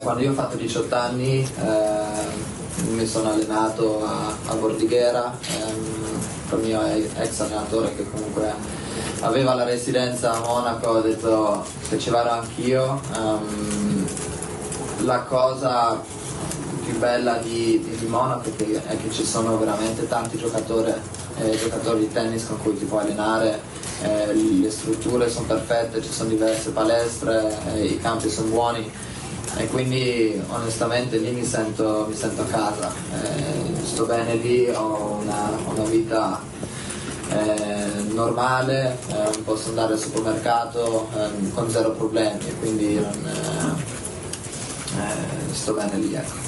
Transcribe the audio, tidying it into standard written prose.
quando io ho fatto 18 anni mi sono allenato a Bordighera con il mio ex allenatore che comunque aveva la residenza a Monaco. Ho detto che ci vado anch'io. La cosa più bella di Monaco è che ci sono veramente tanti giocatori di tennis con cui ti puoi allenare, le strutture sono perfette, ci sono diverse palestre, i campi sono buoni e quindi onestamente lì mi sento a casa, sto bene lì, ho una vita normale, posso andare al supermercato con zero problemi, quindi sto bene lì, ecco.